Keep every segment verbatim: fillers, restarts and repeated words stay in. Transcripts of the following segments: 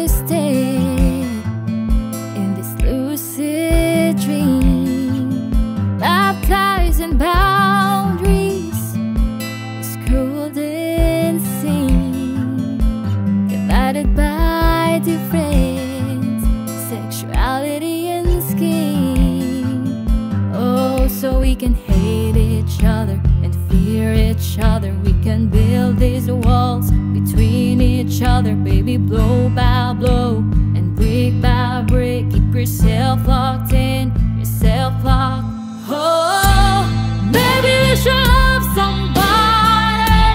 twisted in this lucid dream, baptized in boundaries, this golden scene, divided by different sexuality and skin. Oh, so we can hate each other and fear each other. We can build these walls between each other, baby, blow by blow and brick by brick. Keep yourself locked in, yourself locked. Oh, maybe we should love somebody.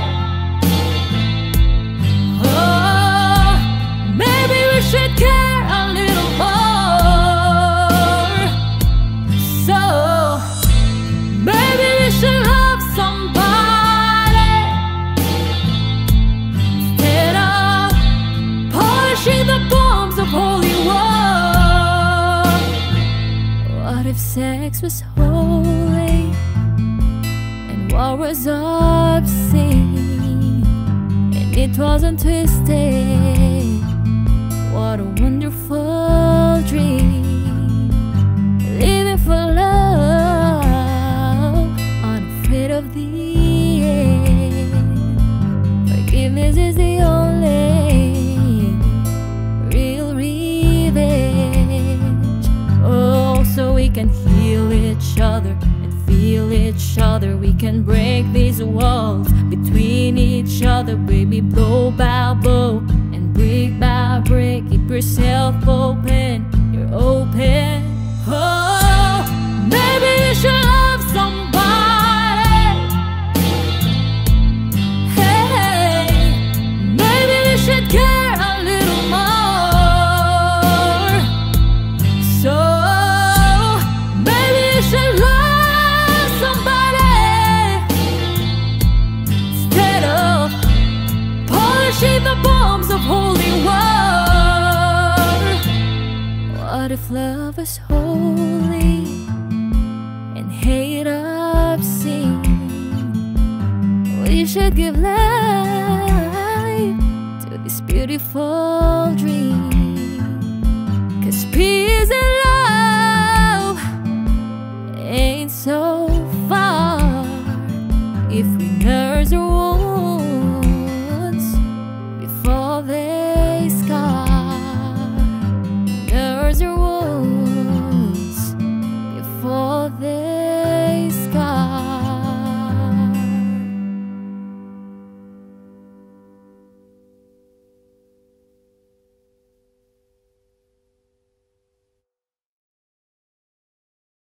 Oh, maybe we should care a little more. So maybe we should love somebody instead of polishing the bombs of holy war. What if sex was holy and war was obscene and it wasn't twisted? What a wonderful dream, living for love, unafraid of the end. Forgiveness is the only real revenge. Oh, so we can heal each other and feel each other. We can break these walls between each other, baby, blow by blow and brick by brick. Keep yourself open, you're open. Oh, maybe you should love somebody. Hey, maybe we should care a little more. So maybe you should love somebody instead of polishing the bombs of holy war. What if love is holy and hate obscene? We should give life to this beautiful